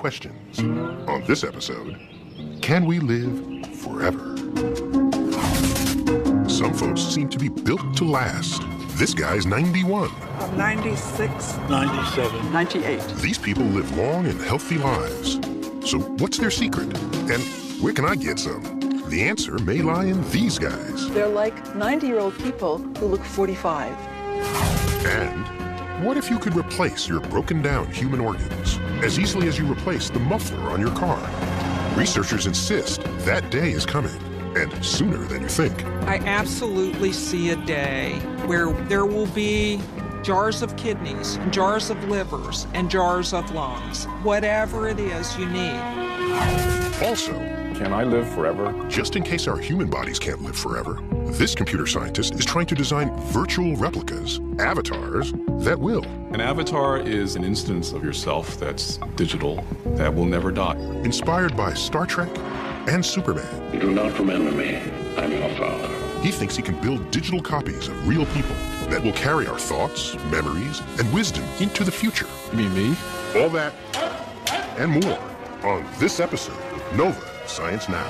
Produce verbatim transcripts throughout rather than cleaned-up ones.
questions. On this episode, can we live forever? Some folks seem to be built to last. This guy's ninety-one. I'm ninety-six. ninety-seven. ninety-eight. These people live long and healthy lives. So what's their secret? And where can I get some? The answer may lie in these guys. They're like ninety-year-old people who look forty-five. And what if you could replace your broken down human organs as easily as you replace the muffler on your car? Researchers insist that day is coming, and sooner than you think. I absolutely see a day where there will be jars of kidneys, and jars of livers, and jars of lungs, whatever it is you need. Also, can I live forever? Just in case our human bodies can't live forever, this computer scientist is trying to design virtual replicas, avatars, that will. An avatar is an instance of yourself that's digital, that will never die. Inspired by Star Trek and Superman. You do not remember me. I'm your father. He thinks he can build digital copies of real people that will carry our thoughts, memories, and wisdom into the future. You mean me? All that and more on this episode of Nova Science Now.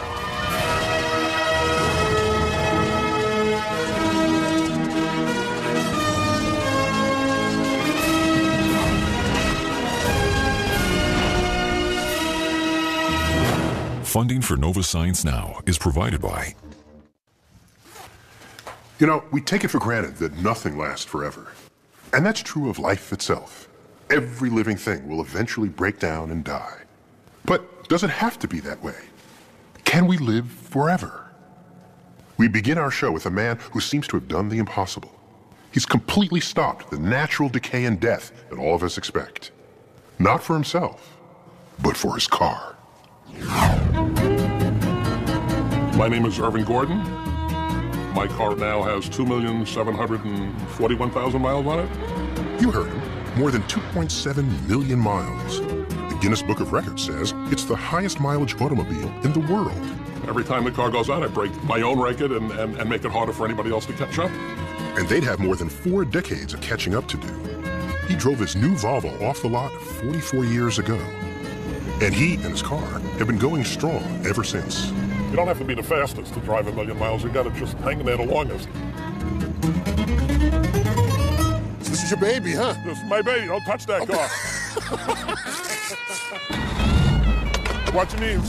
Funding for Nova Science Now is provided by... You know, we take it for granted that nothing lasts forever. And that's true of life itself. Every living thing will eventually break down and die. But does it have to be that way? Can we live forever? We begin our show with a man who seems to have done the impossible. He's completely stopped the natural decay and death that all of us expect. Not for himself, but for his car. My name is Irvin Gordon. My car now has two million seven hundred forty-one thousand miles on it. You heard him. More than two point seven million miles. The Guinness Book of Records says it's the highest mileage automobile in the world. Every time the car goes out, I break my own record and, and, and make it harder for anybody else to catch up. And they'd have more than four decades of catching up to do. He drove his new Volvo off the lot forty-four years ago. And he and his car have been going strong ever since. You don't have to be the fastest to drive a million miles. You got to just hang in there the longest. This is your baby, huh? This is my baby. Don't touch that car. Watch your knees.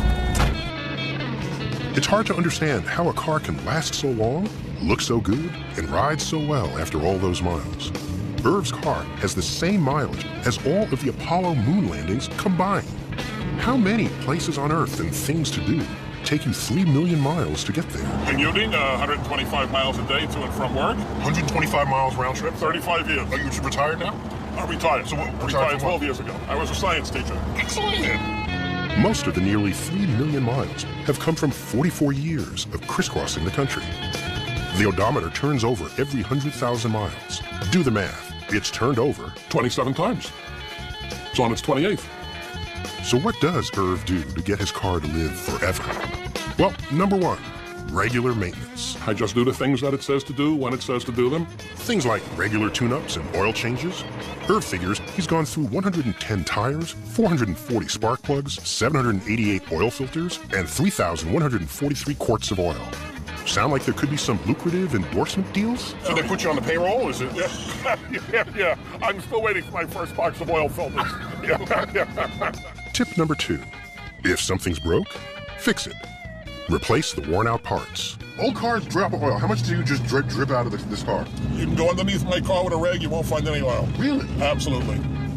It's hard to understand how a car can last so long, look so good, and ride so well after all those miles. Irv's car has the same mileage as all of the Apollo moon landings combined. How many places on Earth and things to do take you three million miles to get there? Commuting uh, one hundred twenty-five miles a day to and from work. one hundred twenty-five miles round trip? thirty-five years. Are you retired now? I'm retired. So what, retired, retired twelve years ago. I was a science teacher. Excellent. Most of the nearly three million miles have come from forty-four years of crisscrossing the country. The odometer turns over every one hundred thousand miles. Do the math. It's turned over twenty-seven times. It's on its twenty-eighth. So what does Irv do to get his car to live forever? Well, number one, regular maintenance. I just do the things that it says to do when it says to do them. Things like regular tune-ups and oil changes. Irv figures he's gone through one hundred ten tires, four hundred forty spark plugs, seven hundred eighty-eight oil filters, and three thousand one hundred forty-three quarts of oil. Sound like there could be some lucrative endorsement deals? So they put you on the payroll, is it? Yeah, yeah, yeah. I'm still waiting for my first box of oil filters. Yeah, yeah. Tip number two, if something's broke, fix it. Replace the worn-out parts. Old cars drop oil. How much do you just drip, drip out of this, this car? You can go underneath my car with a rag, you won't find any oil. Really? Absolutely.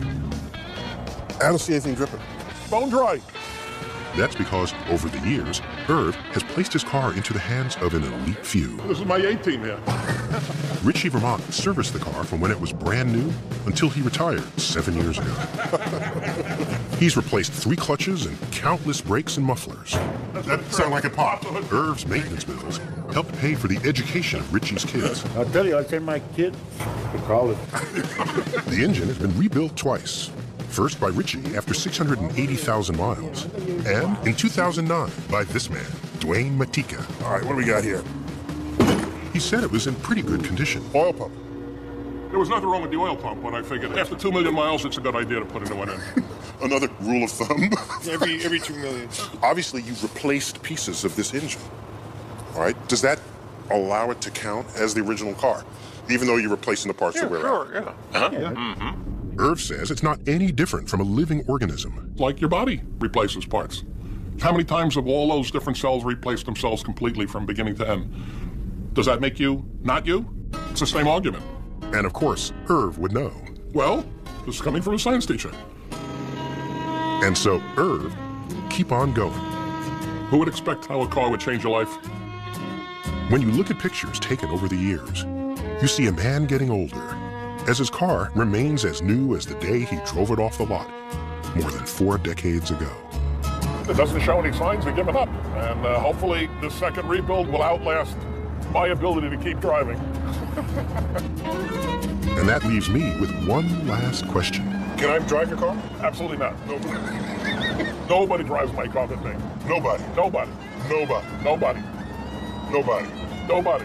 I don't see anything dripping. Bone dry. That's because, over the years, Irv has placed his car into the hands of an elite few. This is my A-team here. Richie Vermont serviced the car from when it was brand new until he retired seven years ago. He's replaced three clutches and countless brakes and mufflers. That sound like a pop. Irv's maintenance bills helped pay for the education of Richie's kids. I'll tell you, I send my kids to college. The engine has been rebuilt twice. First by Richie after six hundred eighty thousand miles. And in two thousand nine by this man, Dwayne Matika. All right, what do we got here? He said it was in pretty good condition. Oil pump. There was nothing wrong with the oil pump when I figured after two million miles, it's a good idea to put a new one in. Another rule of thumb. every every two million. Obviously, you replaced pieces of this engine. All right. Does that allow it to count as the original car, even though you're replacing the parts Yeah, that wear sure, out? yeah. Uh-huh. Yeah. Mm-hmm. Irv says it's not any different from a living organism. Like your body replaces parts. How many times have all those different cells replaced themselves completely from beginning to end? Does that make you not you? It's the same argument. And of course, Irv would know. Well, this is coming from a science teacher. And so Irv, keep on going. Who would expect how a car would change your life? When you look at pictures taken over the years, you see a man getting older, as his car remains as new as the day he drove it off the lot, more than four decades ago. It doesn't show any signs of giving up, and uh, hopefully this second rebuild will outlast my ability to keep driving. And that leaves me with one last question. Can I drive your car? Absolutely not. Nobody. Nobody drives my car but me. Nobody. Nobody. Nobody. Nobody. Nobody. Nobody.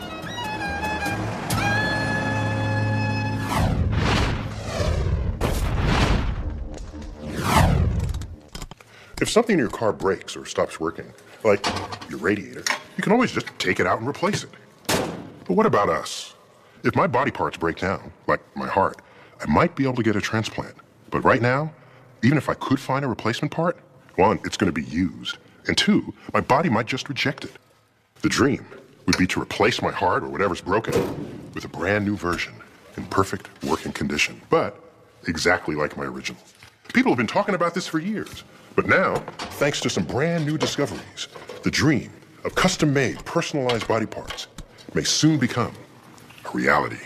If something in your car breaks or stops working, like your radiator, you can always just take it out and replace it. But what about us? If my body parts break down, like my heart, I might be able to get a transplant. But right now, even if I could find a replacement part, one, it's going to be used, and two, my body might just reject it. The dream would be to replace my heart or whatever's broken with a brand new version in perfect working condition, but exactly like my original. People have been talking about this for years, but now, thanks to some brand new discoveries, the dream of custom-made, personalized body parts may soon become a reality.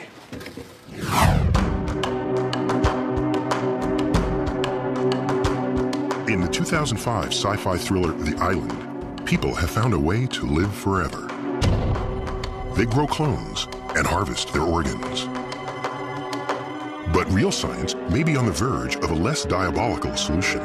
In the two thousand five sci-fi thriller The Island, people have found a way to live forever. They grow clones and harvest their organs. But real science may be on the verge of a less diabolical solution.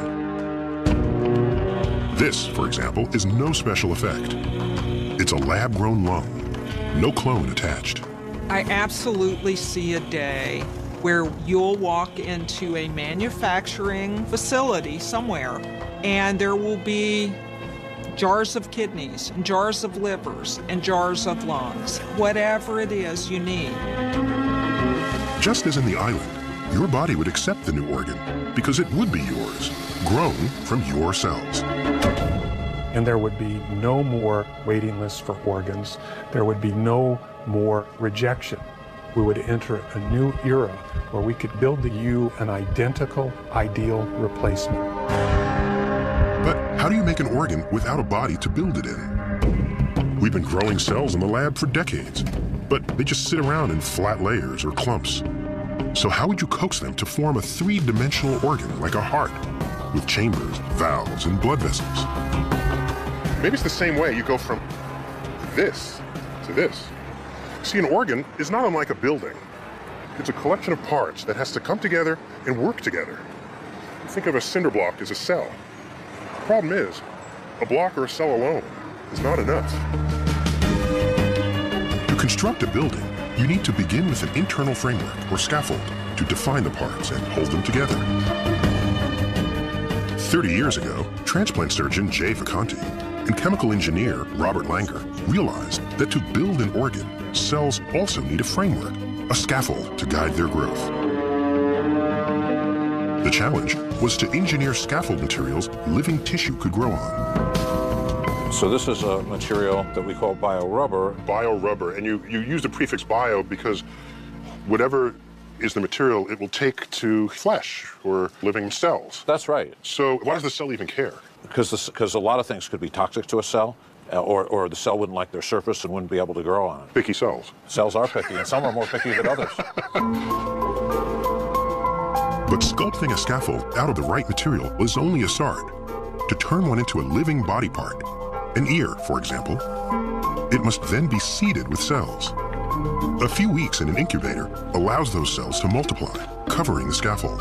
This, for example, is no special effect. It's a lab-grown lung, no clone attached. I absolutely see a day where you'll walk into a manufacturing facility somewhere and there will be jars of kidneys and jars of livers and jars of lungs, whatever it is you need. Just as in The Island, your body would accept the new organ because it would be yours, grown from your cells. And there would be no more waiting lists for organs. There would be no more rejection. We would enter a new era where we could build to you an identical, ideal replacement. But how do you make an organ without a body to build it in? We've been growing cells in the lab for decades, but they just sit around in flat layers or clumps. So how would you coax them to form a three-dimensional organ like a heart, with chambers, valves, and blood vessels? Maybe it's the same way you go from this to this. See, an organ is not unlike a building. It's a collection of parts that has to come together and work together. Think of a cinder block as a cell. The problem is, a block or a cell alone is not enough. To construct a building, you need to begin with an internal framework or scaffold to define the parts and hold them together. thirty years ago, transplant surgeon Jay Vacanti and chemical engineer Robert Langer realized that to build an organ, cells also need a framework, a scaffold to guide their growth. The challenge was to engineer scaffold materials living tissue could grow on. So this is a material that we call biorubber. Biorubber, and you, you use the prefix bio because whatever is the material it will take to flesh or living cells. That's right. So why does the cell even care? Because because a lot of things could be toxic to a cell, uh, or, or the cell wouldn't like their surface and wouldn't be able to grow on it. Picky cells. Cells are picky, and some are more picky than others. But sculpting a scaffold out of the right material is only a start. To turn one into a living body part, an ear, for example, it must then be seeded with cells. A few weeks in an incubator allows those cells to multiply, covering the scaffold.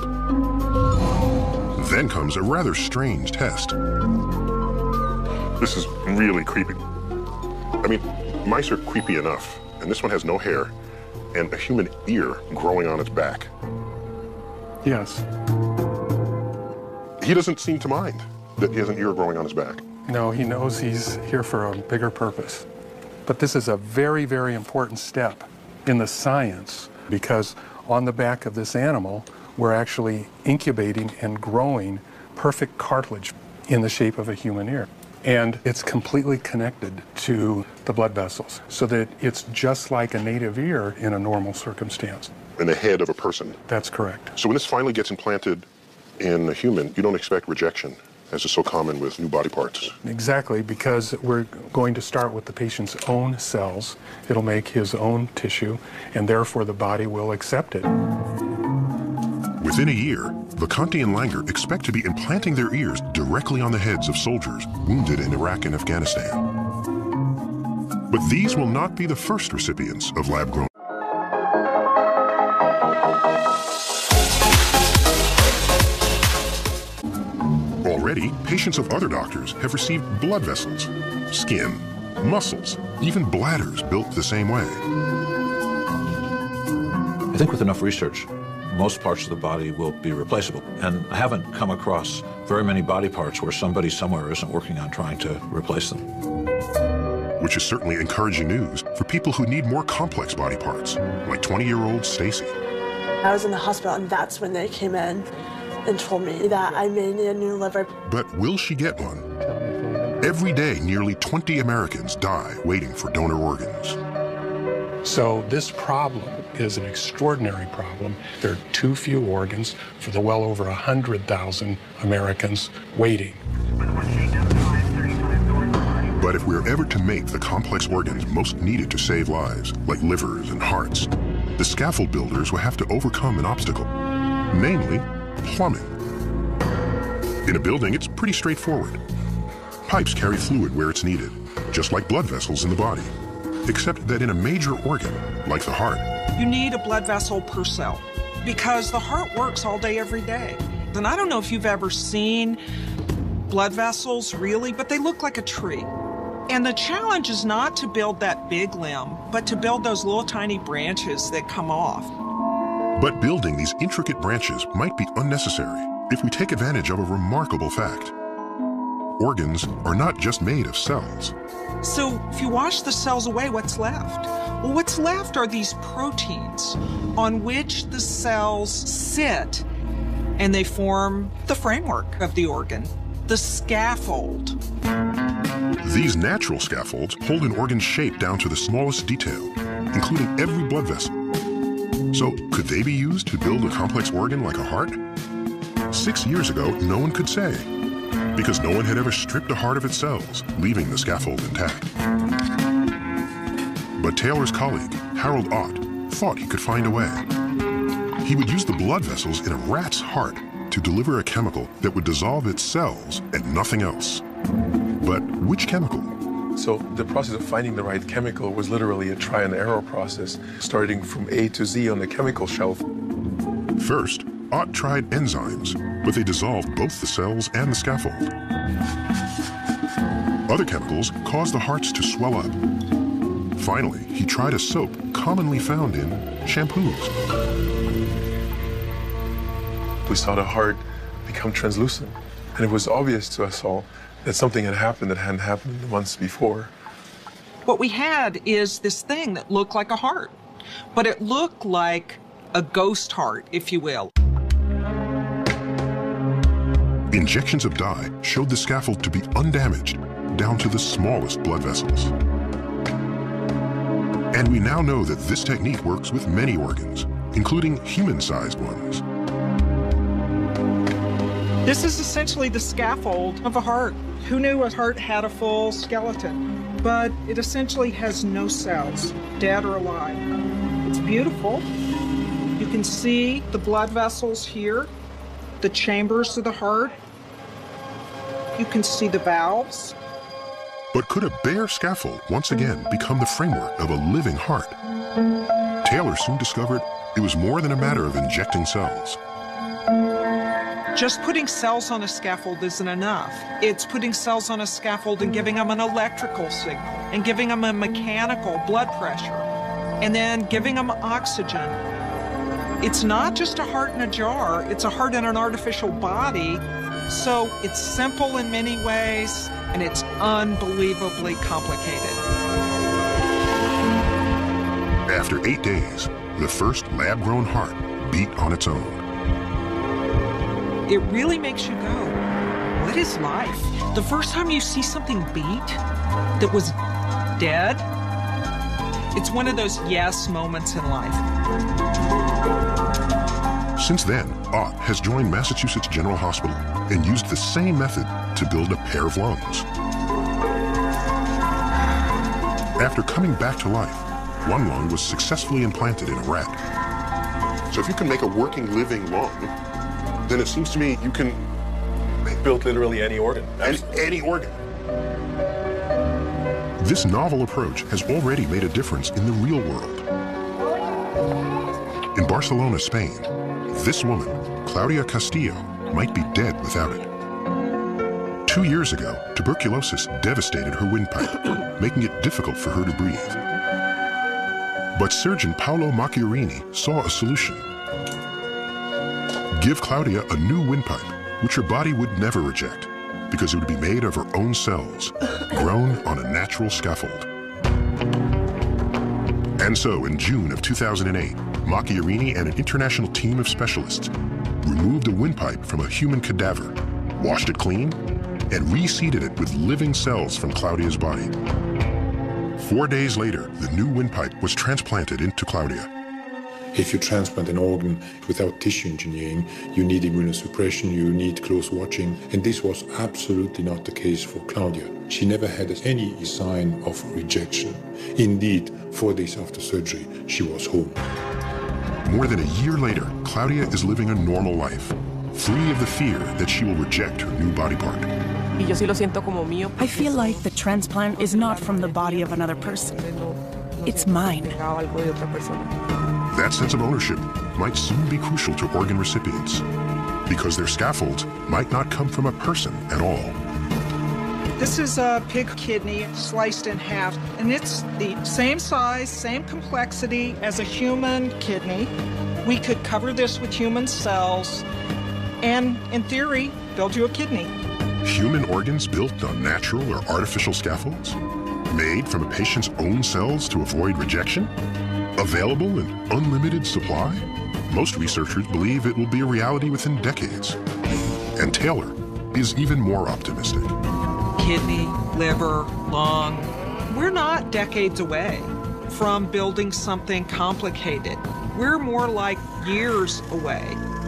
Then comes a rather strange test. This is really creepy. I mean, mice are creepy enough, and this one has no hair, and a human ear growing on its back. Yes. He doesn't seem to mind that he has an ear growing on his back. No, he knows he's here for a bigger purpose. But this is a very, very important step in the science, because on the back of this animal, we're actually incubating and growing perfect cartilage in the shape of a human ear. And it's completely connected to the blood vessels, so that it's just like a native ear in a normal circumstance. In the head of a person. That's correct. So when this finally gets implanted in a human, you don't expect rejection, as is so common with new body parts. Exactly, because we're going to start with the patient's own cells. It'll make his own tissue, and therefore the body will accept it. Within a year, Vacanti and Langer expect to be implanting their ears directly on the heads of soldiers wounded in Iraq and Afghanistan. But these will not be the first recipients of lab-grown. Already, patients of other doctors have received blood vessels, skin, muscles, even bladders built the same way. I think with enough research, most parts of the body will be replaceable. And I haven't come across very many body parts where somebody somewhere isn't working on trying to replace them. Which is certainly encouraging news for people who need more complex body parts, like twenty-year-old Stacy. I was in the hospital, and that's when they came in and told me that I may need a new liver. But will she get one? Every day, nearly twenty Americans die waiting for donor organs. So this problem is an extraordinary problem. There are too few organs for the well over one hundred thousand Americans waiting. But if we're ever to make the complex organs most needed to save lives, like livers and hearts, the scaffold builders will have to overcome an obstacle, namely plumbing. In a building, it's pretty straightforward. Pipes carry fluid where it's needed, just like blood vessels in the body, except that in a major organ, like the heart, you need a blood vessel per cell, because the heart works all day, every day. And I don't know if you've ever seen blood vessels, really, but they look like a tree. And the challenge is not to build that big limb, but to build those little tiny branches that come off. But building these intricate branches might be unnecessary if we take advantage of a remarkable fact. Organs are not just made of cells. So if you wash the cells away, what's left? Well, what's left are these proteins on which the cells sit, and they form the framework of the organ, the scaffold. These natural scaffolds hold an organ's shape down to the smallest detail, including every blood vessel. So could they be used to build a complex organ like a heart? Six years ago, no one could say, because no one had ever stripped a heart of its cells, leaving the scaffold intact. But Taylor's colleague, Harold Ott, thought he could find a way. He would use the blood vessels in a rat's heart to deliver a chemical that would dissolve its cells and nothing else. But which chemical? So the process of finding the right chemical was literally a try and error process, starting from A to Z on the chemical shelf. First, Ott tried enzymes, but they dissolved both the cells and the scaffold. Other chemicals caused the hearts to swell up. Finally, he tried a soap commonly found in shampoos. We saw the heart become translucent, and it was obvious to us all that something had happened that hadn't happened the months before. What we had is this thing that looked like a heart, but it looked like a ghost heart, if you will. Injections of dye showed the scaffold to be undamaged, down to the smallest blood vessels. And we now know that this technique works with many organs, including human-sized ones. This is essentially the scaffold of a heart. Who knew a heart had a full skeleton? But it essentially has no cells, dead or alive. It's beautiful. You can see the blood vessels here, the chambers of the heart. You can see the valves. But could a bare scaffold once again become the framework of a living heart? Taylor soon discovered it was more than a matter of injecting cells. Just putting cells on a scaffold isn't enough. It's putting cells on a scaffold and giving them an electrical signal and giving them a mechanical blood pressure. and then giving them oxygen. It's not just a heart in a jar, it's a heart in an artificial body. So it's simple in many ways, and it's unbelievably complicated. After eight days, the first lab-grown heart beat on its own. It really makes you go, what is life? The first time you see something beat that was dead, it's one of those yes moments in life. Since then, Ott has joined Massachusetts General Hospital and used the same method to build a pair of lungs. After coming back to life, one lung was successfully implanted in a rat. So if you can make a working, living lung, then it seems to me you can build literally any organ. Any, any organ. This novel approach has already made a difference in the real world. In Barcelona, Spain, this woman, Claudia Castillo, might be dead without it. Two years ago, tuberculosis devastated her windpipe, making it difficult for her to breathe. But surgeon Paolo Macchiarini saw a solution. Give Claudia a new windpipe, which her body would never reject, because it would be made of her own cells, grown on a natural scaffold. And so, in June of two thousand eight, Macchiarini and an international team of specialists removed a windpipe from a human cadaver, washed it clean, and reseeded it with living cells from Claudia's body. Four days later, the new windpipe was transplanted into Claudia. If you transplant an organ without tissue engineering, you need immunosuppression, you need close watching, and this was absolutely not the case for Claudia. She never had any sign of rejection. Indeed, four days after surgery, she was home. More than a year later, Claudia is living a normal life, free of the fear that she will reject her new body part. I feel like the transplant is not from the body of another person. It's mine. That sense of ownership might soon be crucial to organ recipients, because their scaffolds might not come from a person at all. This is a pig kidney sliced in half, and it's the same size, same complexity as a human kidney. We could cover this with human cells and, in theory, build you a kidney. Human organs built on natural or artificial scaffolds? Made from a patient's own cells to avoid rejection? Available in unlimited supply? Most researchers believe it will be a reality within decades. And Taylor is even more optimistic. Kidney, liver, lung. We're not decades away from building something complicated. We're more like years away.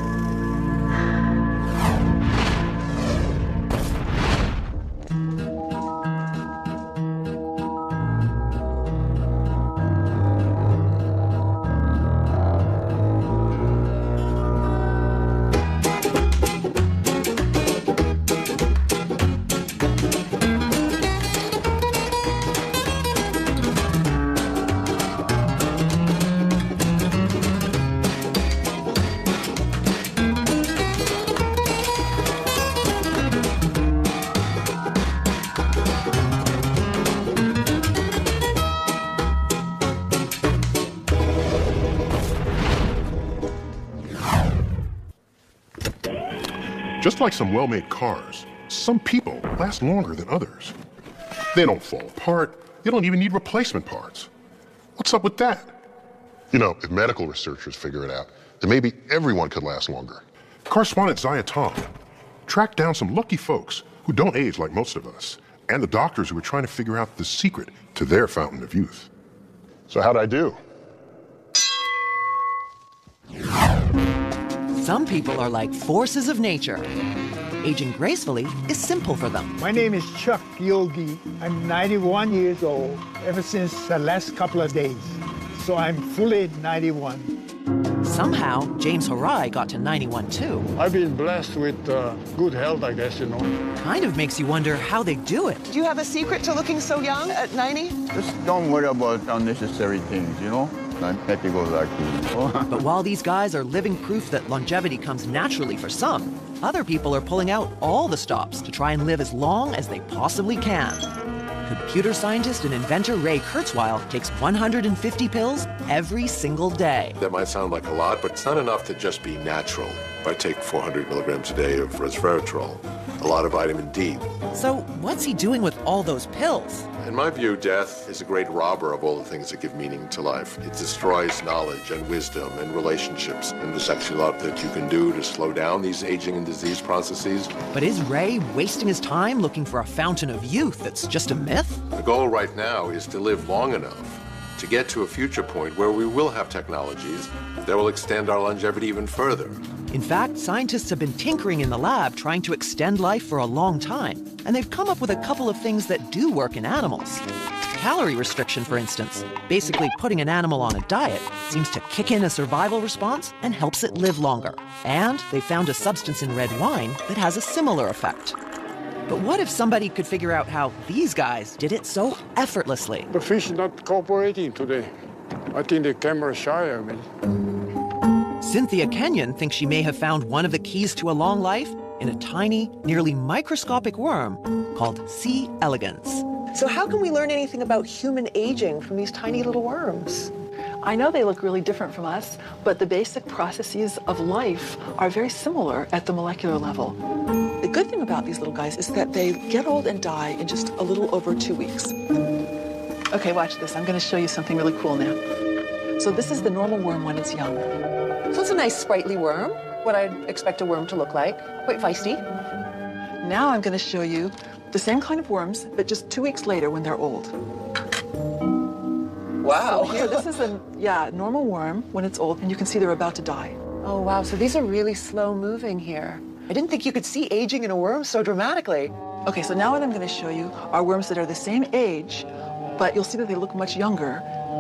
Just like some well-made cars, some people last longer than others. They don't fall apart. You don't even need replacement parts. What's up with that? You know, if medical researchers figure it out, then maybe everyone could last longer. Correspondent Zaya Tong tracked down some lucky folks who don't age like most of us, and the doctors who are trying to figure out the secret to their fountain of youth. So how'd I do? Some people are like forces of nature. Aging gracefully is simple for them. My name is Chuck Yogi. I'm ninety-one years old, ever since the last couple of days. So I'm fully ninety-one. Somehow, James Harai got to ninety-one too. I've been blessed with uh, good health, I guess, you know. Kind of makes you wonder how they do it. Do you have a secret to looking so young at ninety? Just don't worry about unnecessary things, you know? I'm happy-go-lucky. But while these guys are living proof that longevity comes naturally for some, other people are pulling out all the stops to try and live as long as they possibly can. computer scientist and inventor Ray Kurzweil takes one hundred fifty pills every single day. That might sound like a lot, but it's not enough to just be natural. I take four hundred milligrams a day of resveratrol, a lot of vitamin D. So what's he doing with all those pills? In my view, death is a great robber of all the things that give meaning to life. It destroys knowledge and wisdom and relationships. And there's actually a lot that you can do to slow down these aging and disease processes. But is Ray wasting his time looking for a fountain of youth that's just a myth? The goal right now is to live long enough to get to a future point where we will have technologies that will extend our longevity even further. In fact, scientists have been tinkering in the lab trying to extend life for a long time, and they've come up with a couple of things that do work in animals. Calorie restriction, for instance. Basically, putting an animal on a diet seems to kick in a survival response and helps it live longer. And they found a substance in red wine that has a similar effect. But what if somebody could figure out how these guys did it so effortlessly? The fish is not cooperating today. I think the camera's shy of me. Cynthia Kenyon thinks she may have found one of the keys to a long life in a tiny, nearly microscopic worm called C. elegans. So how can we learn anything about human aging from these tiny little worms? I know they look really different from us, but the basic processes of life are very similar at the molecular level. The good thing about these little guys is that they get old and die in just a little over two weeks. Okay, watch this. I'm going to show you something really cool now. So this is the normal worm when it's young. So it's a nice sprightly worm, what I'd expect a worm to look like, quite feisty. Now I'm going to show you the same kind of worms, but just two weeks later when they're old. Wow. So here, this is a yeah normal worm when it's old, and you can see they're about to die. Oh, wow. So these are really slow moving here. I didn't think you could see aging in a worm so dramatically. Okay, so now what I'm going to show you are worms that are the same age, but you'll see that they look much younger.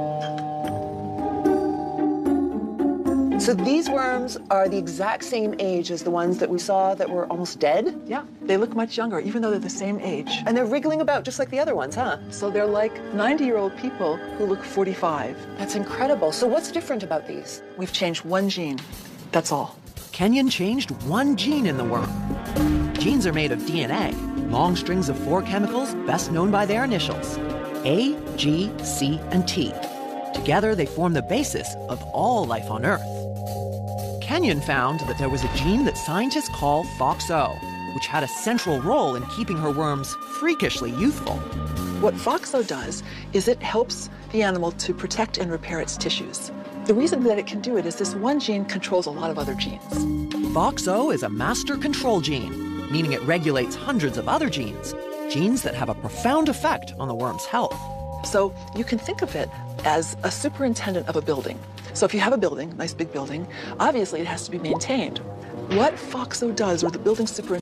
So these worms are the exact same age as the ones that we saw that were almost dead? Yeah, they look much younger, even though they're the same age. And they're wriggling about just like the other ones, huh? So they're like ninety-year-old people who look forty-five. That's incredible. So what's different about these? We've changed one gene, that's all. Kenyon changed one gene in the worm. Genes are made of D N A, long strings of four chemicals best known by their initials, A, G, C, and T. Together, they form the basis of all life on Earth. Kenyon found that there was a gene that scientists call F O X O, which had a central role in keeping her worms freakishly youthful. What F O X O does is it helps the animal to protect and repair its tissues. The reason that it can do it is this one gene controls a lot of other genes. F O X O is a master control gene, meaning it regulates hundreds of other genes, genes that have a profound effect on the worm's health. So you can think of it as a superintendent of a building. So if you have a building, nice big building, obviously it has to be maintained. What F O X O does, or the building superintendent,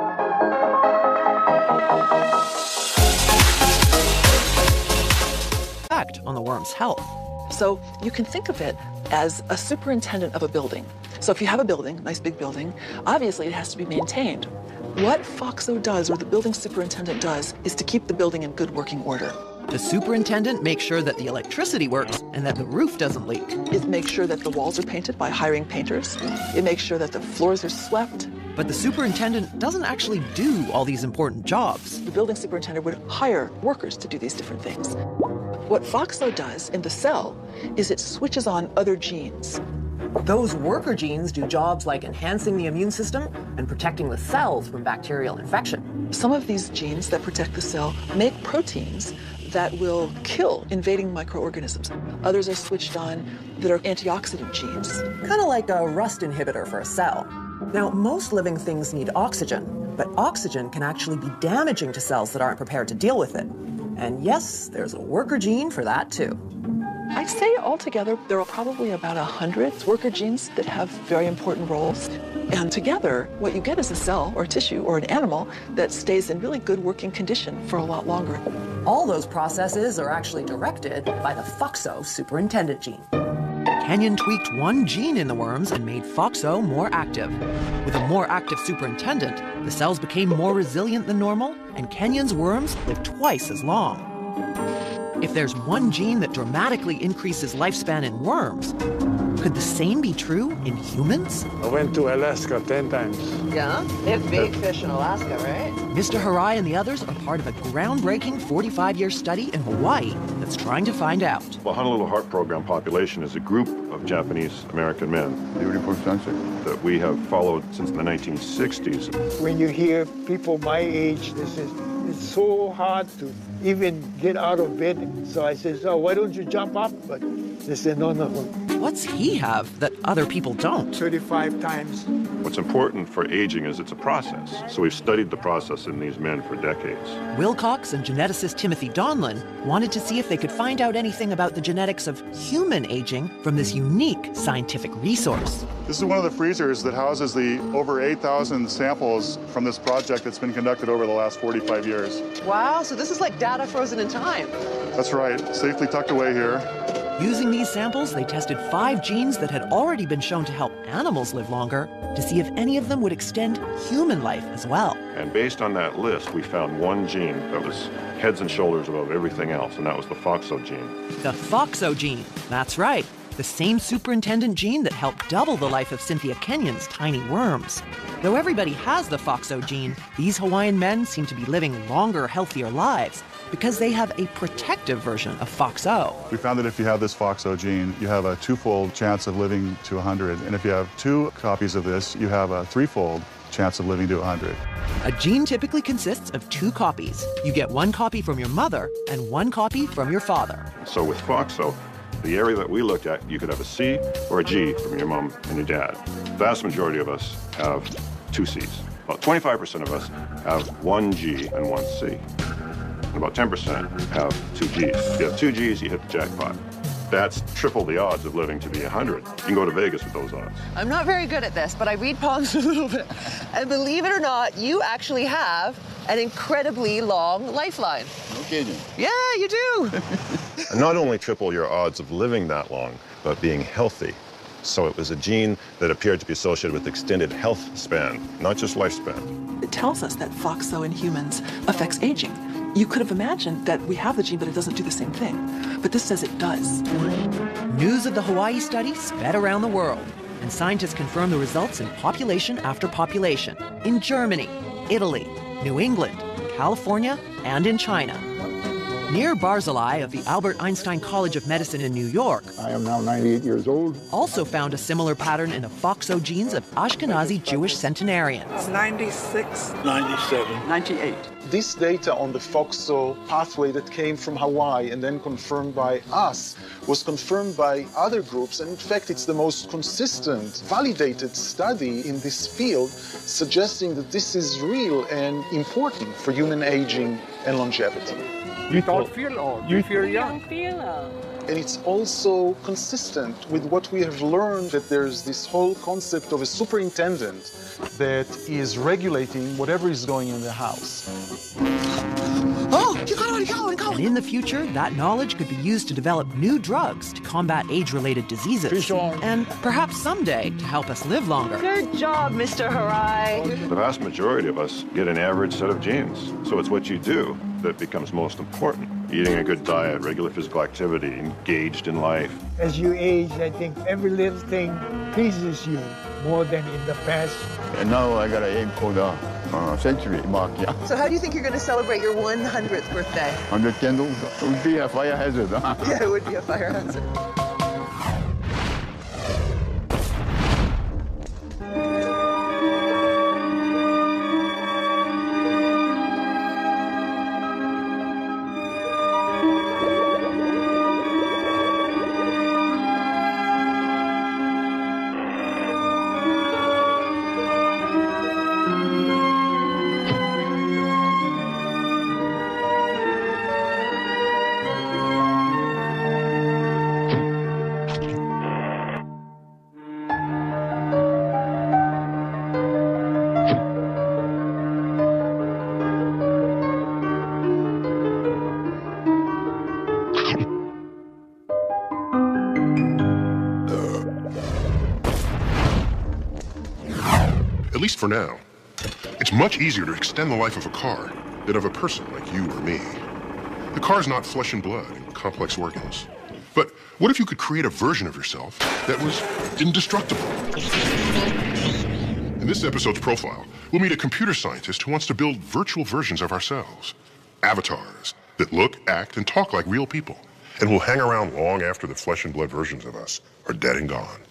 effect on the worm's health. So you can think of it as a superintendent of a building. So if you have a building, nice big building, obviously it has to be maintained. What F O X O does, or the building superintendent does, is to keep the building in good working order. The superintendent makes sure that the electricity works and that the roof doesn't leak. It makes sure that the walls are painted by hiring painters. It makes sure that the floors are swept. But the superintendent doesn't actually do all these important jobs. The building superintendent would hire workers to do these different things. What F O X O does in the cell is it switches on other genes. Those worker genes do jobs like enhancing the immune system and protecting the cells from bacterial infection. Some of these genes that protect the cell make proteins that will kill invading microorganisms. Others are switched on that are antioxidant genes. Kind of like a rust inhibitor for a cell. Now, most living things need oxygen, but oxygen can actually be damaging to cells that aren't prepared to deal with it. And yes, there's a worker gene for that too. I'd say altogether there are probably about a hundred worker genes that have very important roles. And together, what you get is a cell or tissue or an animal that stays in really good working condition for a lot longer. All those processes are actually directed by the F O X O superintendent gene. Kenyon tweaked one gene in the worms and made F O X O more active. With a more active superintendent, the cells became more resilient than normal, and Kenyon's worms lived twice as long. If there's one gene that dramatically increases lifespan in worms, could the same be true in humans? I went to Alaska ten times. Yeah? They have big fish in Alaska, right? Mister Harai and the others are part of a groundbreaking forty-five year study in Hawaii that's trying to find out. The Honolulu Heart Program population is a group of Japanese-American men. Beautiful sunset. That we have followed since the nineteen sixties. When you hear people my age, this is it's so hard to even get out of bed. So I said, so why don't you jump up? But they said, no, no. What's he have that other people don't? thirty-five times. What's important for aging is it's a process. So we've studied the process in these men for decades. Wilcox and geneticist Timothy Donlan wanted to see if they could find out anything about the genetics of human aging from this unique scientific resource. This is one of the freezers that houses the over eight thousand samples from this project that's been conducted over the last forty-five years. Wow, so this is like data frozen in time. That's right, safely tucked away here. Using these samples, they tested five genes that had already been shown to help animals live longer to see if any of them would extend human life as well. And based on that list, we found one gene that was heads and shoulders above everything else, and that was the FOXO gene. The FOXO gene, that's right. The same superintendent gene that helped double the life of Cynthia Kenyon's tiny worms. Though everybody has the FOXO gene, these Hawaiian men seem to be living longer, healthier lives because they have a protective version of FOXO. We found that if you have this FOXO gene, you have a twofold chance of living to one hundred. And if you have two copies of this, you have a threefold chance of living to one hundred. A gene typically consists of two copies. You get one copy from your mother and one copy from your father. So with FOXO, the area that we looked at, you could have a C or a G from your mom and your dad. The vast majority of us have two C's. About twenty-five percent of us have one G and one C. And about ten percent have two G's. If you have two G's, you hit the jackpot. That's triple the odds of living to be one hundred. You can go to Vegas with those odds. I'm not very good at this, but I read palms a little bit. And believe it or not, you actually have an incredibly long lifeline. No kidding. Yeah, you do. And not only triple your odds of living that long, but being healthy. So it was a gene that appeared to be associated with extended health span, not just lifespan. It tells us that FOXO in humans affects aging. You could have imagined that we have the gene, but it doesn't do the same thing. But this says it does. News of the Hawaii study sped around the world, and scientists confirmed the results in population after population in Germany, Italy, New England, California, and in China. Nir Barzilai of the Albert Einstein College of Medicine in New York I am now ninety-eight years old. also found a similar pattern in the FOXO genes of Ashkenazi Jewish centenarians. ninety-six. ninety-seven. ninety-eight. This data on the FOXO pathway that came from Hawaii and then confirmed by us was confirmed by other groups, and in fact it's the most consistent, validated study in this field suggesting that this is real and important for human aging and longevity. You don't feel old. You feel young. And it's also consistent with what we have learned, that there's this whole concept of a superintendent that is regulating whatever is going in the house. Oh, you gotta go and go! And in the future, that knowledge could be used to develop new drugs to combat age-related diseases. And perhaps someday to help us live longer. Good job, Mister Harai. The vast majority of us get an average set of genes. So it's what you do that becomes most important. Eating a good diet, regular physical activity, engaged in life. As you age, I think every little thing pleases you more than in the past. And now I got to aim for the uh, century mark, yeah. So how do you think you're going to celebrate your one hundredth birthday? one hundred candles would be a fire hazard, huh? Yeah, it would be a fire hazard. At least for now. It's much easier to extend the life of a car than of a person like you or me. The car's not flesh and blood and complex organs. But what if you could create a version of yourself that was indestructible? In this episode's profile, we'll meet a computer scientist who wants to build virtual versions of ourselves. Avatars that look, act, and talk like real people, and will hang around long after the flesh and blood versions of us are dead and gone.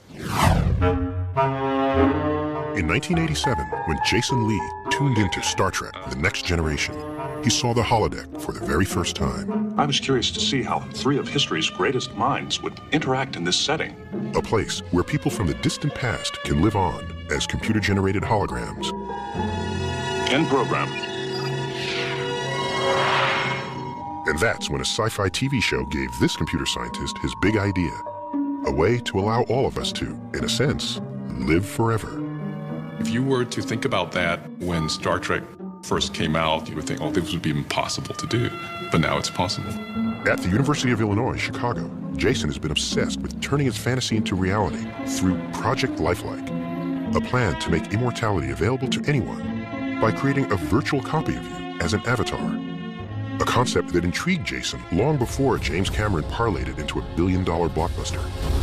In nineteen eighty-seven, when Jason Lee tuned into Star Trek: The Next Generation, he saw the holodeck for the very first time. I was curious to see how three of history's greatest minds would interact in this setting. A place where people from the distant past can live on as computer-generated holograms. End program. And that's when a sci-fi T V show gave this computer scientist his big idea. A way to allow all of us to, in a sense, live forever. If you were to think about that when Star Trek first came out, you would think, oh, this would be impossible to do. But now it's possible. At the University of Illinois, Chicago, Jason has been obsessed with turning his fantasy into reality through Project Lifelike, a plan to make immortality available to anyone by creating a virtual copy of you as an avatar. A concept that intrigued Jason long before James Cameron parlayed it into a billion-dollar blockbuster.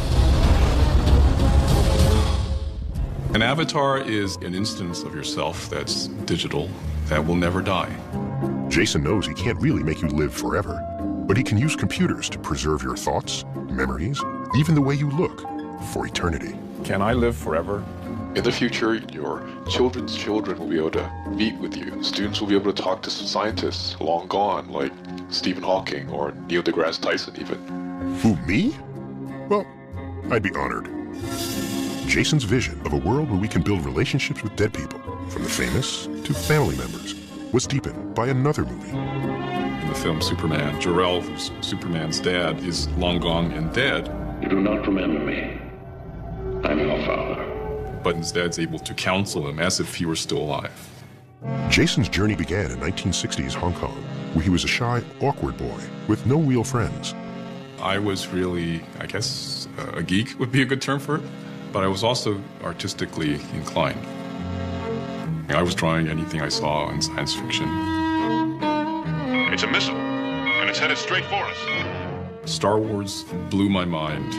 An avatar is an instance of yourself that's digital, that will never die. Jason knows he can't really make you live forever, but he can use computers to preserve your thoughts, memories, even the way you look, for eternity. Can I live forever? In the future, your children's children will be able to meet with you. Students will be able to talk to scientists long gone, like Stephen Hawking or Neil deGrasse Tyson even. Who, me? Well, I'd be honored. Jason's vision of a world where we can build relationships with dead people, from the famous to family members, was deepened by another movie. In the film Superman, Jor-El, who's Superman's dad, is long gone and dead. You do not remember me. I'm your father. But his dad's able to counsel him as if he were still alive. Jason's journey began in nineteen sixties Hong Kong, where he was a shy, awkward boy with no real friends. I was really, I guess, a geek would be a good term for it, but I was also artistically inclined. I was drawing anything I saw in science fiction. It's a missile, and it's headed straight for us. Star Wars blew my mind.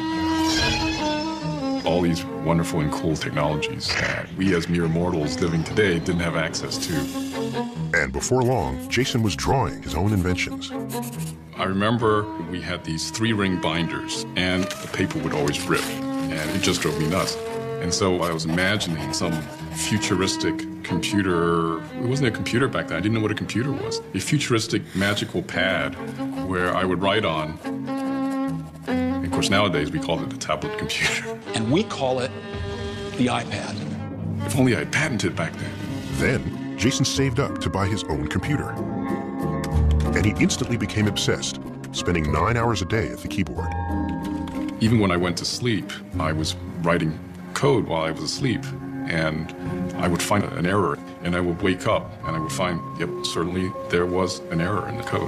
All these wonderful and cool technologies that we as mere mortals living today didn't have access to. And before long, Jason was drawing his own inventions. I remember we had these three-ring binders, and the paper would always rip, and it just drove me nuts. And so I was imagining some futuristic computer, it wasn't a computer back then, I didn't know what a computer was, a futuristic magical pad where I would write on. And of course, nowadays we call it a tablet computer. And we call it the iPad. If only I had patented it back then. Then, Jason saved up to buy his own computer. And he instantly became obsessed, spending nine hours a day at the keyboard. Even when I went to sleep, I was writing code while I was asleep, and I would find an error, and I would wake up, and I would find, yep, certainly there was an error in the code.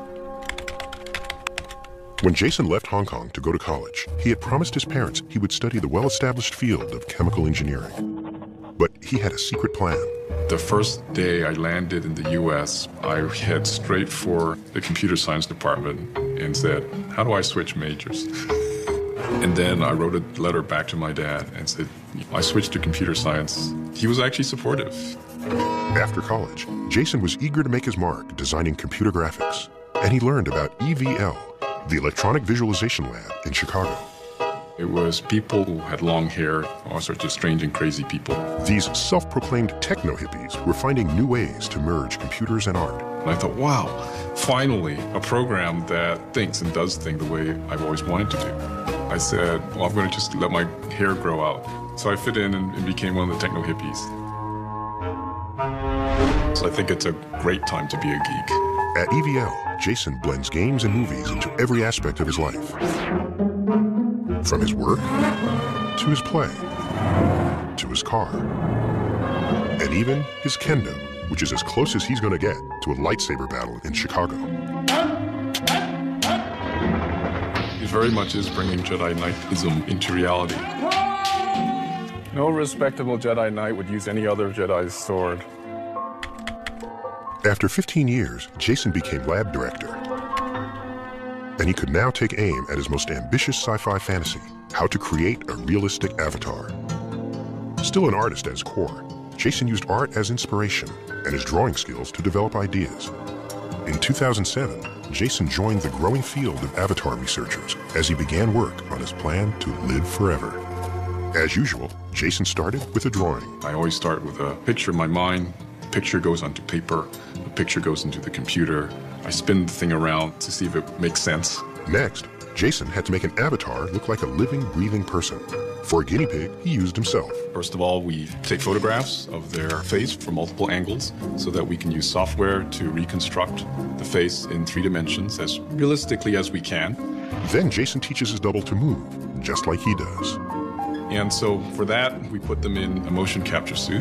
When Jason left Hong Kong to go to college, he had promised his parents he would study the well-established field of chemical engineering. But he had a secret plan. The first day I landed in the U S, I head straight for the computer science department and said, how do I switch majors? And then I wrote a letter back to my dad and said, I switched to computer science. He was actually supportive. After college, Jason was eager to make his mark designing computer graphics. And he learned about E V L, the Electronic Visualization Lab in Chicago. It was people who had long hair, all sorts of strange and crazy people. These self-proclaimed techno-hippies were finding new ways to merge computers and art. And I thought, wow, finally, a program that thinks and does things the way I've always wanted to do. I said, well, I'm going to just let my hair grow out. So I fit in and, and became one of the techno-hippies. So I think it's a great time to be a geek. At E V L, Jason blends games and movies into every aspect of his life. From his work, to his play, to his car, and even his kendo, which is as close as he's going to get to a lightsaber battle in Chicago. It very much is bringing Jedi Knightism into reality. No respectable Jedi Knight would use any other Jedi's sword. After fifteen years, Jason became lab director. And he could now take aim at his most ambitious sci-fi fantasy, how to create a realistic avatar. Still an artist at his core, Jason used art as inspiration and his drawing skills to develop ideas. In two thousand seven, Jason joined the growing field of avatar researchers as he began work on his plan to live forever. As usual, Jason started with a drawing. I always start with a picture in my mind. The picture goes onto paper. The picture goes into the computer. I spin the thing around to see if it makes sense. Next, Jason had to make an avatar look like a living, breathing person. For a guinea pig, he used himself. First of all, we take photographs of their face from multiple angles so that we can use software to reconstruct the face in three dimensions as realistically as we can. Then Jason teaches his double to move, just like he does. And so for that, we put them in a motion capture suit.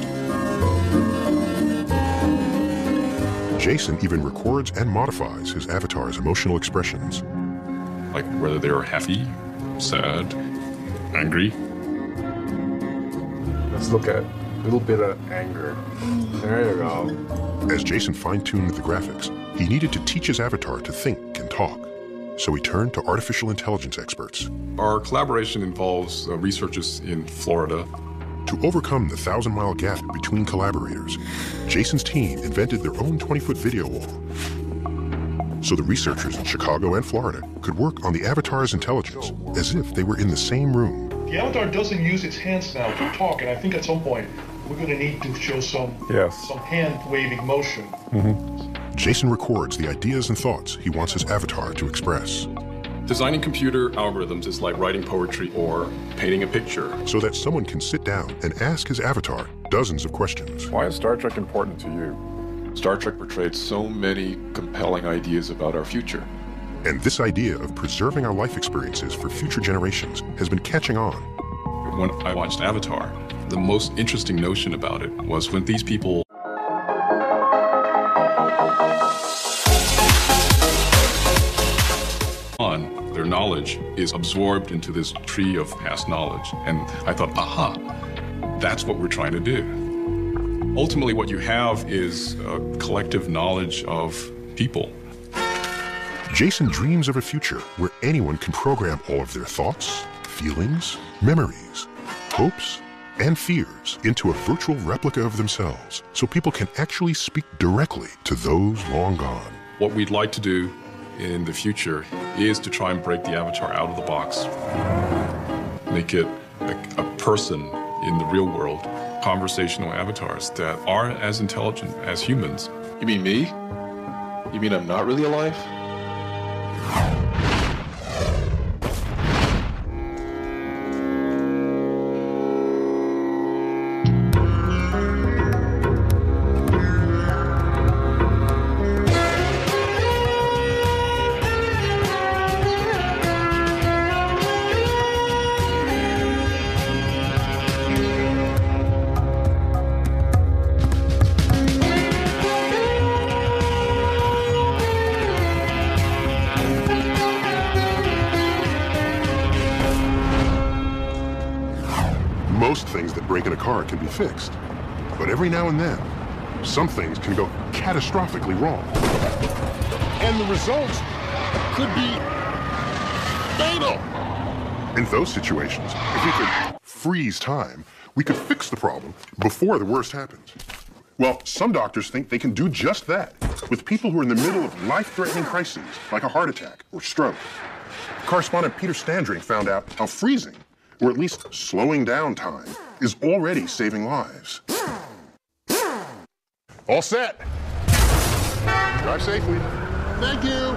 Jason even records and modifies his avatar's emotional expressions. Like whether they're happy, sad, angry. Let's look at a little bit of anger. There you go. As Jason fine-tuned the graphics, he needed to teach his avatar to think and talk. So he turned to artificial intelligence experts. Our collaboration involves uh, researchers in Florida. To overcome the thousand-mile gap between collaborators, Jason's team invented their own twenty-foot video wall. So the researchers in Chicago and Florida could work on the avatar's intelligence as if they were in the same room. The avatar doesn't use its hands now to talk, and I think at some point we're going to need to show some, yes. some hand-waving motion. Mm-hmm. Jason records the ideas and thoughts he wants his avatar to express. Designing computer algorithms is like writing poetry or painting a picture. So that someone can sit down and ask his avatar dozens of questions. Why is Star Trek important to you? Star Trek portrayed so many compelling ideas about our future. And this idea of preserving our life experiences for future generations has been catching on. When I watched Avatar, the most interesting notion about it was when these people on, their knowledge is absorbed into this tree of past knowledge. And I thought, aha, that's what we're trying to do. Ultimately, what you have is a collective knowledge of people. Jason dreams of a future where anyone can program all of their thoughts, feelings, memories, hopes, and fears into a virtual replica of themselves, so people can actually speak directly to those long gone. What we'd like to do in the future is to try and break the avatar out of the box, make it a, a person in the real world, conversational avatars that are as intelligent as humans. You mean me? You mean I'm not really alive? Most things that break in a car can be fixed, but every now and then, some things can go catastrophically wrong. And the results could be fatal. In those situations, if we could freeze time, we could fix the problem before the worst happens. Well, some doctors think they can do just that with people who are in the middle of life-threatening crises, like a heart attack or stroke. Correspondent Peter Standring found out how freezing, or at least slowing down time, is already saving lives. All set. Drive safely. Thank you.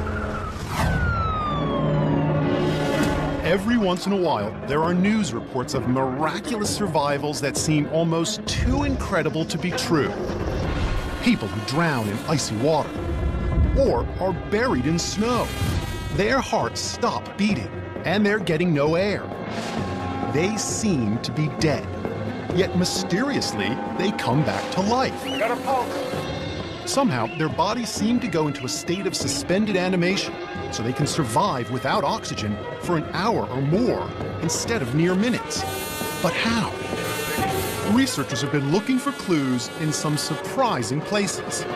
Every once in a while, there are news reports of miraculous survivals that seem almost too incredible to be true. People who drown in icy water, or are buried in snow. Their hearts stop beating, and they're getting no air. They seem to be dead, yet mysteriously, they come back to life. I got a pulse. Somehow, their bodies seem to go into a state of suspended animation, so they can survive without oxygen for an hour or more, instead of mere minutes. But how? Researchers have been looking for clues in some surprising places.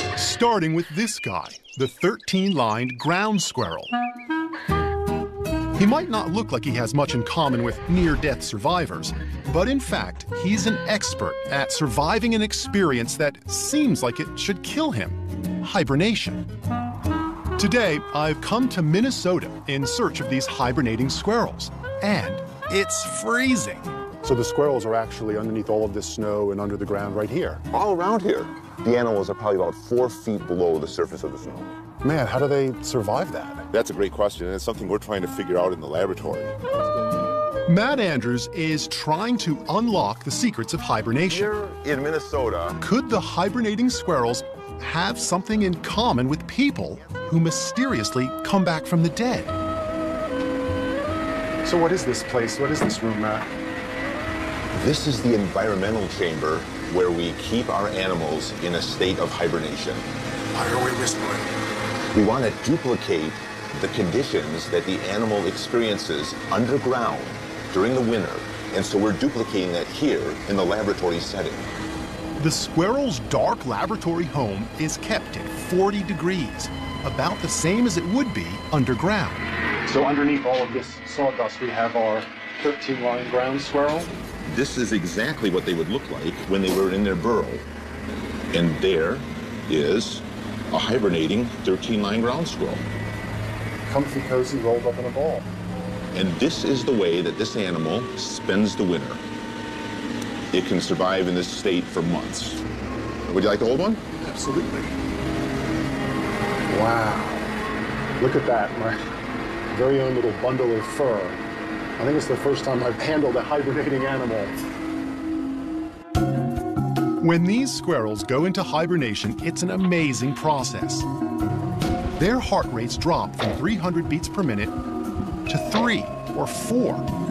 Starting with this guy, the thirteen-lined ground squirrel. He might not look like he has much in common with near-death survivors, but in fact, he's an expert at surviving an experience that seems like it should kill him: hibernation. Today, I've come to Minnesota in search of these hibernating squirrels, and it's freezing. So the squirrels are actually underneath all of this snow and under the ground right here? All around here. The animals are probably about four feet below the surface of the snow. Man, how do they survive that? That's a great question, and it's something we're trying to figure out in the laboratory. Matt Andrews is trying to unlock the secrets of hibernation. Here in Minnesota, could the hibernating squirrels have something in common with people who mysteriously come back from the dead? So what is this place? What is this room, Matt? This is the environmental chamber where we keep our animals in a state of hibernation. Why are we whispering? We want to duplicate the conditions that the animal experiences underground during the winter, and so we're duplicating that here in the laboratory setting. The squirrel's dark laboratory home is kept at forty degrees, about the same as it would be underground. So underneath all of this sawdust, we have our thirteen-line ground squirrel. This is exactly what they would look like when they were in their burrow. And there is a hibernating thirteen-line ground squirrel. Comfy, cozy, rolled up in a ball. And this is the way that this animal spends the winter. It can survive in this state for months. Would you like to hold one? Absolutely. Wow. Look at that, my very own little bundle of fur. I think it's the first time I've handled a hibernating animal. When these squirrels go into hibernation, it's an amazing process. Their heart rates drop from three hundred beats per minute to three or four.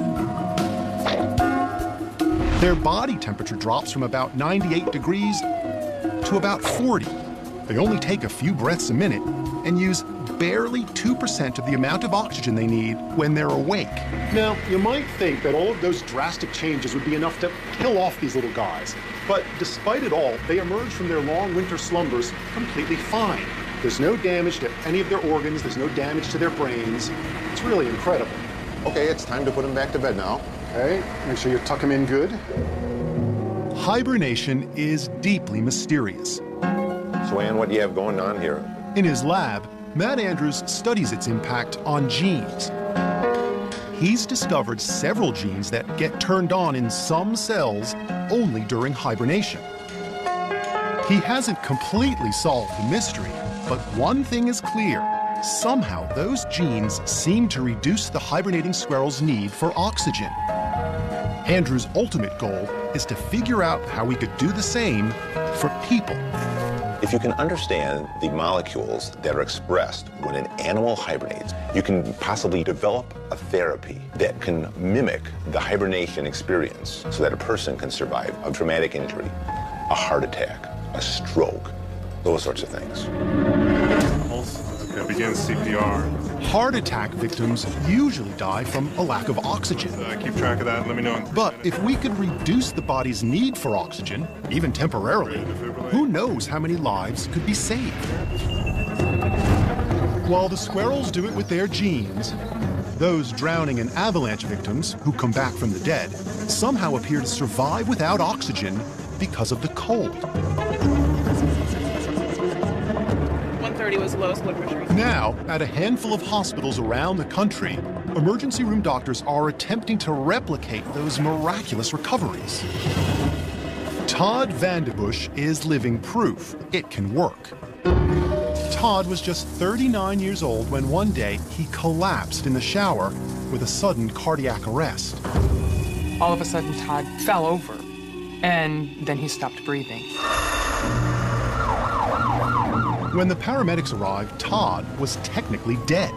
Their body temperature drops from about ninety-eight degrees to about forty. They only take a few breaths a minute and use barely two percent of the amount of oxygen they need when they're awake. Now, you might think that all of those drastic changes would be enough to kill off these little guys. But despite it all, they emerge from their long winter slumbers completely fine. There's no damage to any of their organs. There's no damage to their brains. It's really incredible. Okay, it's time to put them back to bed now. Okay, make sure you tuck them in good. Hibernation is deeply mysterious. So, Ann, what do you have going on here? In his lab, Matt Andrews studies its impact on genes. He's discovered several genes that get turned on in some cells only during hibernation. He hasn't completely solved the mystery, but one thing is clear. Somehow those genes seem to reduce the hibernating squirrel's need for oxygen. Andrews' ultimate goal is to figure out how we could do the same for people. If you can understand the molecules that are expressed when an animal hibernates, you can possibly develop a therapy that can mimic the hibernation experience so that a person can survive a traumatic injury, a heart attack, a stroke, those sorts of things. Okay, begin C P R. Heart attack victims usually die from a lack of oxygen. Uh, keep track of that, let me know. But if we could reduce the body's need for oxygen, even temporarily, who knows how many lives could be saved? While the squirrels do it with their genes, those drowning and avalanche victims who come back from the dead somehow appear to survive without oxygen because of the cold. one thirty was the lowest blood pressure. Now, at a handful of hospitals around the country, emergency room doctors are attempting to replicate those miraculous recoveries. Todd Vandebush is living proof it can work. Todd was just thirty-nine years old when one day he collapsed in the shower with a sudden cardiac arrest. All of a sudden, Todd fell over, and then he stopped breathing. When the paramedics arrived, Todd was technically dead.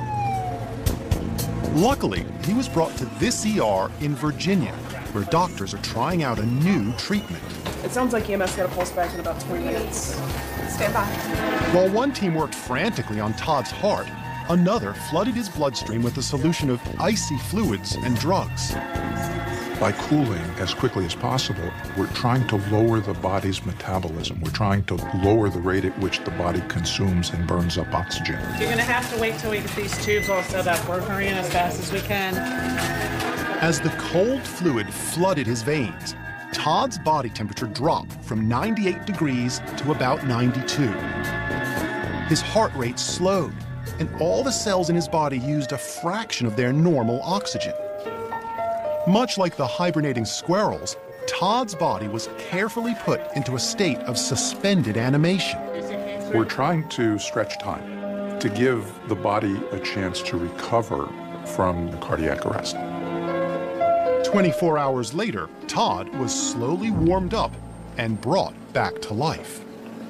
Luckily, he was brought to this E R in Virginia, where doctors are trying out a new treatment. It sounds like E M S got a pulse back in about twenty minutes. Stand by. While one team worked frantically on Todd's heart, another flooded his bloodstream with a solution of icy fluids and drugs. By cooling as quickly as possible, we're trying to lower the body's metabolism. We're trying to lower the rate at which the body consumes and burns up oxygen. You're going to have to wait till we get these tubes all set up. We're hurrying as fast as we can. As the cold fluid flooded his veins, Todd's body temperature dropped from ninety-eight degrees to about ninety-two. His heart rate slowed, and all the cells in his body used a fraction of their normal oxygen. Much like the hibernating squirrels, Todd's body was carefully put into a state of suspended animation. We're trying to stretch time to give the body a chance to recover from the cardiac arrest. twenty-four hours later, Todd was slowly warmed up and brought back to life.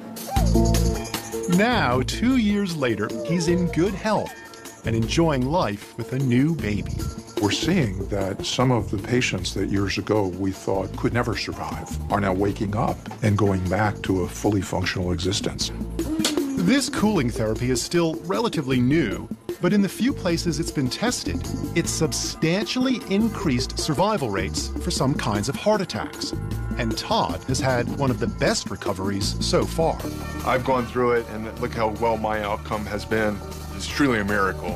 Now, two years later, he's in good health and enjoying life with a new baby. We're seeing that some of the patients that years ago we thought could never survive are now waking up and going back to a fully functional existence. This cooling therapy is still relatively new, but in the few places it's been tested, it's substantially increased survival rates for some kinds of heart attacks. And Todd has had one of the best recoveries so far. I've gone through it, and look how well my outcome has been. It's truly a miracle.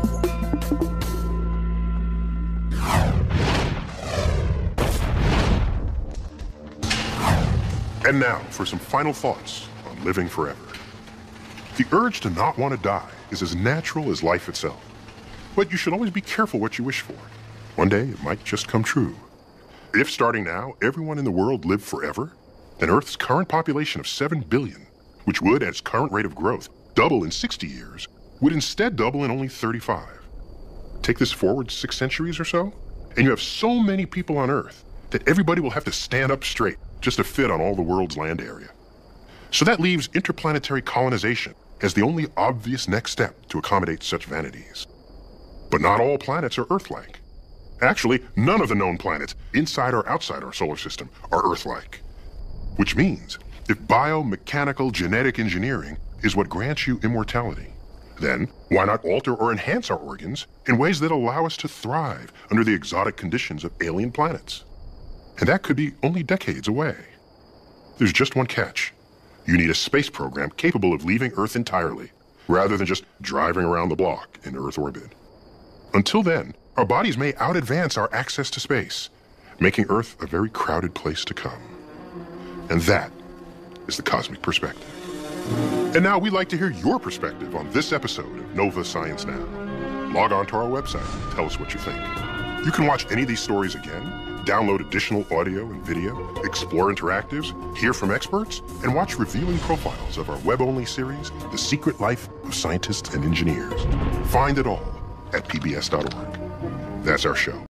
And now for some final thoughts on living forever. The urge to not want to die is as natural as life itself. But you should always be careful what you wish for. One day it might just come true. If starting now, everyone in the world lived forever, then Earth's current population of seven billion, which would, at its current rate of growth, double in sixty years, would instead double in only thirty-five. Take this forward six centuries or so, and you have so many people on Earth that everybody will have to stand up straight just to fit on all the world's land area. So that leaves interplanetary colonization as the only obvious next step to accommodate such vanities. But not all planets are Earth-like. Actually, none of the known planets, inside or outside our solar system, are Earth-like. Which means, if biomechanical genetic engineering is what grants you immortality, then why not alter or enhance our organs in ways that allow us to thrive under the exotic conditions of alien planets? And that could be only decades away. There's just one catch. You need a space program capable of leaving Earth entirely, rather than just driving around the block in Earth orbit. Until then, our bodies may out-advance our access to space, making Earth a very crowded place to come. And that is the cosmic perspective. And now we'd like to hear your perspective on this episode of Nova Science Now. Log on to our website and tell us what you think. You can watch any of these stories again, download additional audio and video, explore interactives, hear from experts, and watch revealing profiles of our web-only series, The Secret Life of Scientists and Engineers. Find it all at P B S dot org. That's our show.